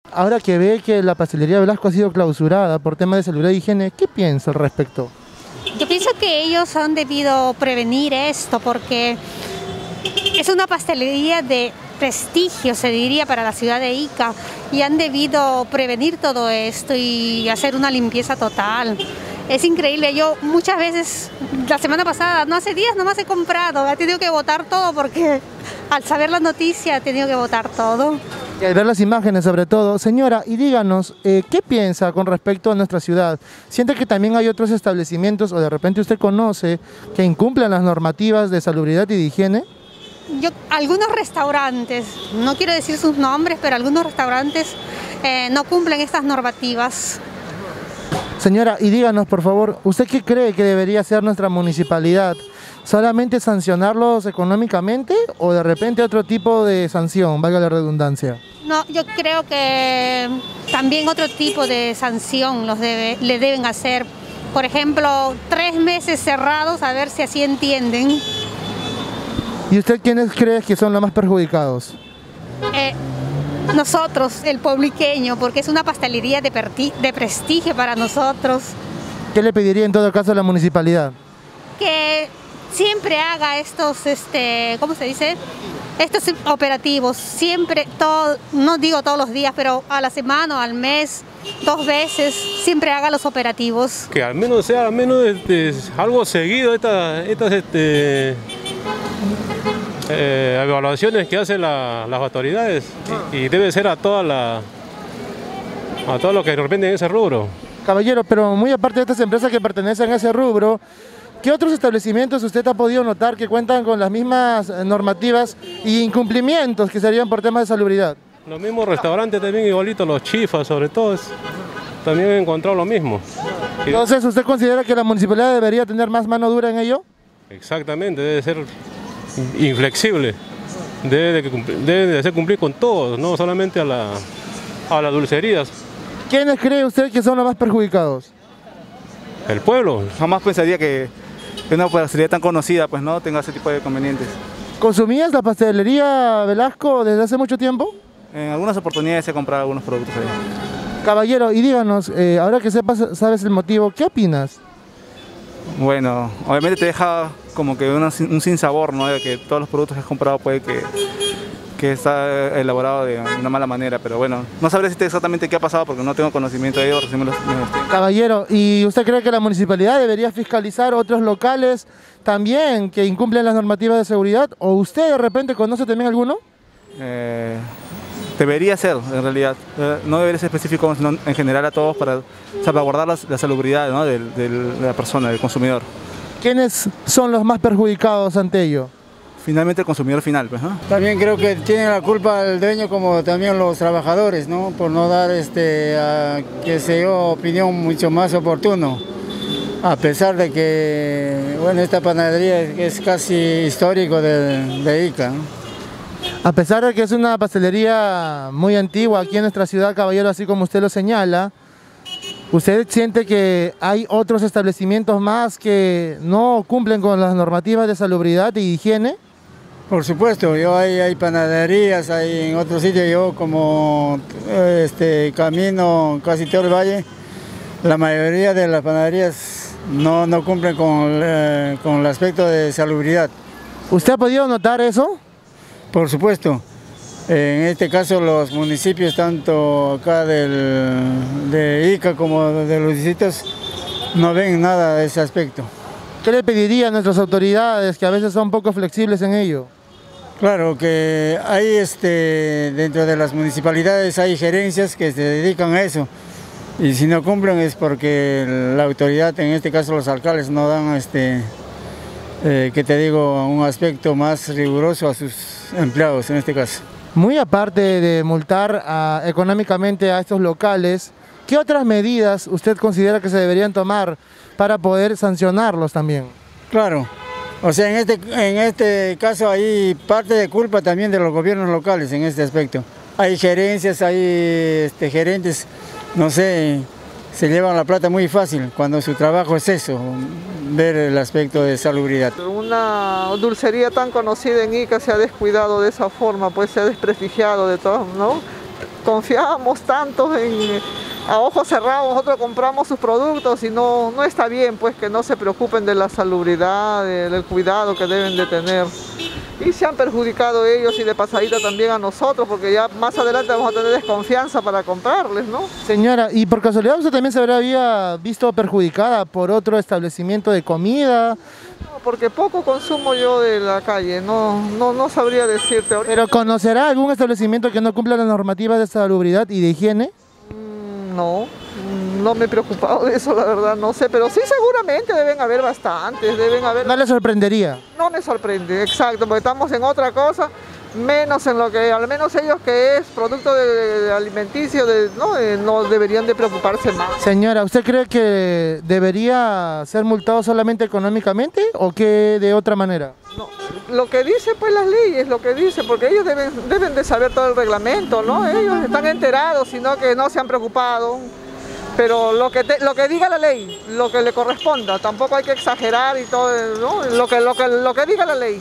Ahora que ve que la pastelería Velasco ha sido clausurada por temas de salubridad y higiene, ¿qué piensa al respecto? Yo pienso que ellos han debido prevenir esto porque es una pastelería de prestigio, se diría, para la ciudad de Ica, y han debido prevenir todo esto y hacer una limpieza total. Es increíble, yo muchas veces, la semana pasada, no hace días nomás he comprado, he tenido que botar todo porque al saber la noticia he tenido que botar todo. Y al ver las imágenes sobre todo, señora, y díganos, ¿qué piensa con respecto a nuestra ciudad? ¿Siente que también hay otros establecimientos o de repente usted conoce que incumplen las normativas de salubridad y de higiene? Algunos restaurantes, no quiero decir sus nombres, pero algunos restaurantes no cumplen estas normativas. Señora, y díganos por favor, ¿usted qué cree que debería hacer nuestra municipalidad? ¿Solamente sancionarlos económicamente o de repente otro tipo de sanción, valga la redundancia? No, yo creo que también otro tipo de sanción le deben hacer. Por ejemplo, 3 meses cerrados, a ver si así entienden. ¿Y usted quiénes cree que son los más perjudicados? Nosotros, el puebliqueño, porque es una pastelería de prestigio para nosotros. ¿Qué le pediría en todo caso a la municipalidad? Que siempre haga estos, ¿cómo se dice? Estos operativos, siempre, no digo todos los días, pero a la semana o al mes, 2 veces, siempre haga los operativos. Que al menos sea algo seguido estas evaluaciones que hacen las autoridades y debe ser a todos los que dependen de ese rubro. Caballero, pero muy aparte de estas empresas que pertenecen a ese rubro, ¿qué otros establecimientos usted ha podido notar que cuentan con las mismas normativas y incumplimientos que serían por temas de salubridad? Los mismos restaurantes también igualitos, los chifas sobre todo, también he encontrado lo mismo. Entonces, ¿usted considera que la municipalidad debería tener más mano dura en ello? Exactamente, debe ser inflexible, debe de hacer cumplir con todos, no solamente a las dulcerías. ¿Quiénes cree usted que son los más perjudicados? El pueblo. Jamás pensaría que una pastelería tan conocida pues no tenga ese tipo de convenientes. ¿Consumías la pastelería Velasco desde hace mucho tiempo? En algunas oportunidades he comprado algunos productos ahí. Caballero, y díganos, ahora que sabes el motivo, ¿qué opinas? Bueno, obviamente te deja como que un sinsabor, ¿no? De que todos los productos que has comprado puede que está elaborado de una mala manera, pero bueno, no sabré decirte exactamente qué ha pasado porque no tengo conocimiento de ello. Caballero, ¿y usted cree que la municipalidad debería fiscalizar otros locales también que incumplen las normativas de seguridad? ¿O usted de repente conoce también alguno? Debería ser, en realidad. No debería ser específico, sino en general a todos para salvaguardar la salubridad, ¿no? de la persona, del consumidor. ¿Quiénes son los más perjudicados ante ello? Finalmente el consumidor final, pues, ¿no? También creo que tiene la culpa el dueño como también los trabajadores, ¿no? Por no dar, qué sé yo, opinión mucho más oportuno. A pesar de que, bueno, esta panadería es casi histórico de Ica, ¿no? A pesar de que es una pastelería muy antigua aquí en nuestra ciudad, caballero, así como usted lo señala, ¿usted siente que hay otros establecimientos más que no cumplen con las normativas de salubridad y higiene? Por supuesto, hay panaderías, hay en otros sitios, yo como camino casi todo el valle, la mayoría de las panaderías no cumplen con el aspecto de salubridad. ¿Usted ha podido notar eso? Por supuesto. En este caso los municipios, tanto acá de Ica como de los distritos, no ven nada de ese aspecto. ¿Qué le pediría a nuestras autoridades que a veces son poco flexibles en ello? Claro que hay dentro de las municipalidades hay gerencias que se dedican a eso. Y si no cumplen es porque la autoridad, en este caso los alcaldes, no dan que te digo, un aspecto más riguroso a sus empleados en este caso. Muy aparte de multar económicamente a estos locales, ¿qué otras medidas usted considera que se deberían tomar para poder sancionarlos también? Claro, o sea, en este caso hay parte de culpa también de los gobiernos locales en este aspecto. Hay gerencias, hay gerentes, no sé, se llevan la plata muy fácil cuando su trabajo es eso, ver el aspecto de salubridad. Una dulcería tan conocida en Ica se ha descuidado de esa forma, pues se ha desprestigiado de todo, ¿no? confiamos tanto a ojos cerrados, nosotros compramos sus productos y no está bien pues que no se preocupen de la salubridad, del cuidado que deben de tener. Y se han perjudicado ellos y de pasadita también a nosotros, porque ya más adelante vamos a tener desconfianza para comprarles, ¿no? Señora, ¿y por casualidad usted también se había visto perjudicada por otro establecimiento de comida? No, porque poco consumo yo de la calle, no sabría decirte ahorita. ¿Pero conocerá algún establecimiento que no cumpla las normativas de salubridad y de higiene? No me he preocupado de eso, la verdad, no sé, pero sí seguramente deben haber bastantes, deben haber... ¿No le sorprendería? No me sorprende, exacto, porque estamos en otra cosa, menos en lo que, al menos ellos que es producto de alimenticio, no deberían de preocuparse más. Señora, ¿usted cree que debería ser multado solamente económicamente o que de otra manera? No, lo que dice pues las leyes, lo que dice, porque ellos deben de saber todo el reglamento, ¿no? Ellos están enterados, sino que no se han preocupado. Pero lo que diga la ley, lo que le corresponda, tampoco hay que exagerar y todo, ¿no? Lo que diga la ley.